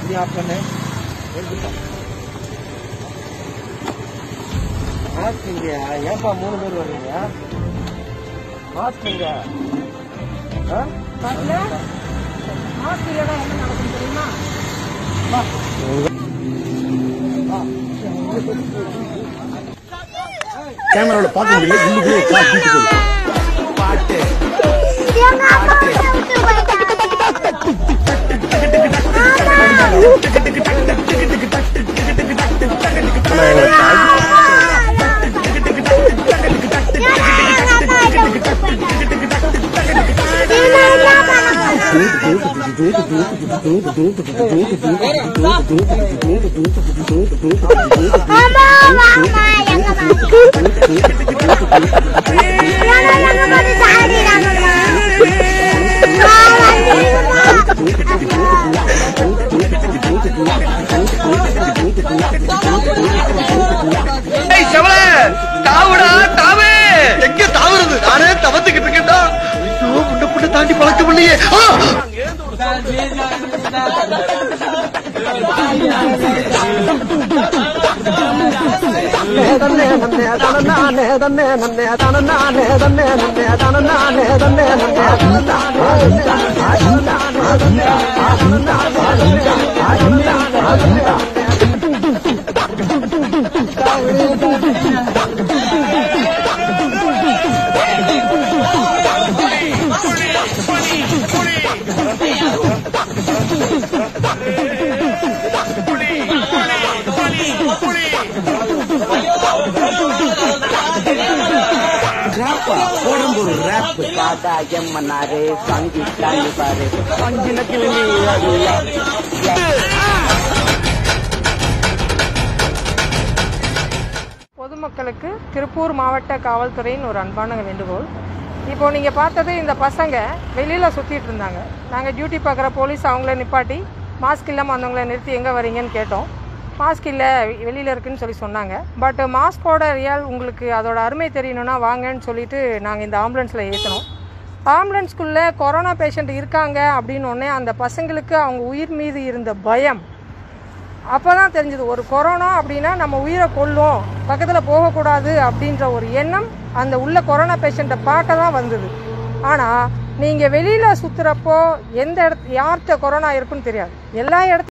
आप करने மாஸ்க் இல்லையா? ஏப்பா 3 பேர் வர்றீங்க? மாஸ்க் இல்லையா? மாஸ்க் இல்லையா? என்ன நடக்கும் தெரியுமா? கேமரால பார்க்க முடியல. இன்னைக்கு பாட்டு எங்க தாவுறது? நானே தவத்துக்கிட்டு இருக்கேன்டா. ஐயோ, முன்ன புண்ண தாண்டி பழக்கம் இல்லையே. பொதுமக்களுக்கு திருப்பூர் மாவட்ட காவல்துறையின் ஒரு அன்பான வேண்டுகோள். இப்போ நீங்கள் பார்த்தது இந்த பசங்க வெளியில் சுற்றிட்டு இருந்தாங்க. நாங்கள் டியூட்டி பார்க்குற போலீஸ் அவங்கள நிப்பாட்டி மாஸ்க் இல்லாமல் வந்தவங்கள நிறுத்தி எங்கே வரீங்கன்னு கேட்டோம். மாஸ்க் இல்லை, வெளியில் இருக்குன்னு சொல்லி சொன்னாங்க. பட் மாஸ்கோட ரியல் உங்களுக்கு அதோட அருமை தெரியணும்னா வாங்கன்னு சொல்லிட்டு நாங்கள் இந்த ஆம்புலன்ஸில் ஏற்றினோம். ஆம்புலன்ஸ்குள்ளே கொரோனா பேஷண்ட் இருக்காங்க அப்படின்னோடனே அந்த பசங்களுக்கு அவங்க உயிர் மீது இருந்த பயம் அப்போ தான் தெரிஞ்சது. ஒரு கொரோனா அப்படின்னா நம்ம உயிரை கொல்லும், பக்கத்தில் போகக்கூடாது அப்படின்ற ஒரு எண்ணம் அந்த உள்ள கொரோனா பேஷண்ட்டை பார்க்க தான் வந்தது. ஆனால் நீங்கள் வெளியில் சுற்றுறப்போ எந்த யார்கிட்ட கொரோனா இருக்குன்னு தெரியாது. எல்லா இடத்துல